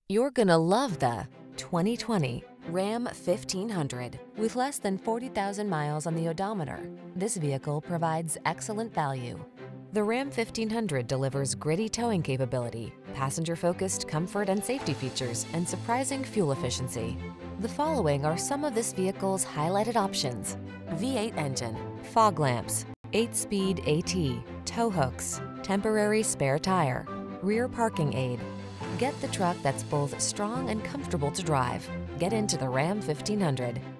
You're gonna love the 2020 Ram 1500. With less than 40,000 miles on the odometer, this vehicle provides excellent value. The Ram 1500 delivers gritty towing capability, passenger-focused comfort and safety features, and surprising fuel efficiency. The following are some of this vehicle's highlighted options: V8 engine, fog lamps, 8-speed AT, tow hooks, temporary spare tire, rear parking aid. Get the truck that's both strong and comfortable to drive. Get into the Ram 1500.